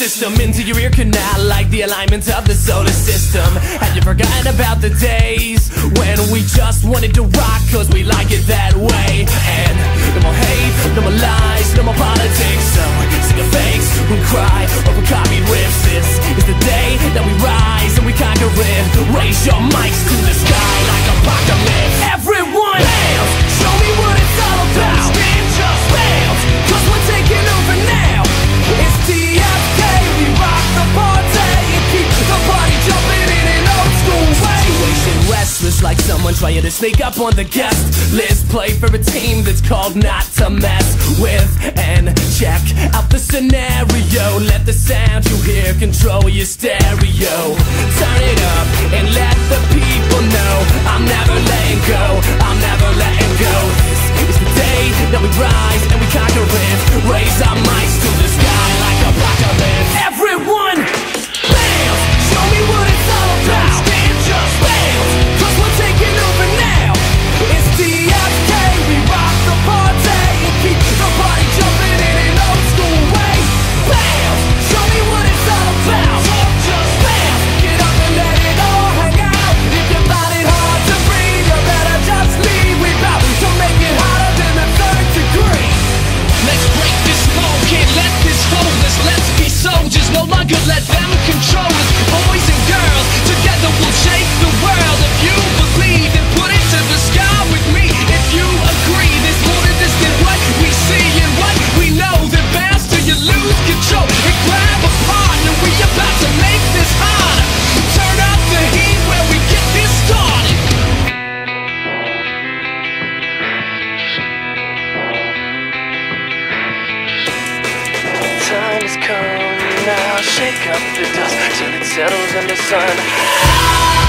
system into your ear canal like the alignment of the solar system. Have you forgotten about the days when we just wanted to rock cause we like it that way? And no more hate, no more lies, no more politics. So sick of fakes who cry over copied riffs. This is the day that we rise and we conquer it. Raise your mics to the sky like apocalypse. Everyone bounce, show me what it's all about. Stand just bounce, cause we're taking over now. It's TFK, we rock the party and keep the party jumping in an old school way. Situation restless like someone trying to sneak up on the guest list. Play for a team that's called not to mess with. And check out the scenario. Let the sound you hear control your stereo. Turn it up and let the people know I'm never letting go, I'm never letting go. This is the day that we rise and we conquer it. Raise our mics to the sky like apocalypse. Everyone bounce, show me what it's all about. Stand just bounce, cause we're taking over now. It's TFK, we rock the party and keep the party jumping in an old school way. Bounce, show me what it's all about. Just bounce, get up and let it all hang out. If you find it hard to breathe, you better just leave. We bout to make it hotter than the 3rd degree. Let's break this mold, can't let this hold us. Let's be soldiers, no longer let them control us. Boys and girls, together we'll shake the world. If you believe, then put it to the sky with me. If you agree, there's more to this than what we see and what we know. Then bounce till you lose control and grab a partner. We about to make this harder. Turn up the heat when we get this started. Time has come now, shake up the dust till it settles in the sun.